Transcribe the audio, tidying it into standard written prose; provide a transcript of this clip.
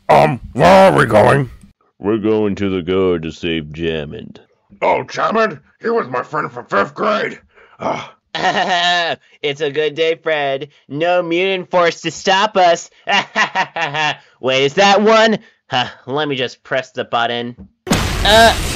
Where are we going? We're going to the guard to save Jammond. Oh, Jammond? He was my friend from 5th grade. It's a good day, Fred. No mutant force to stop us. Wait, is that one? Let me just press the button.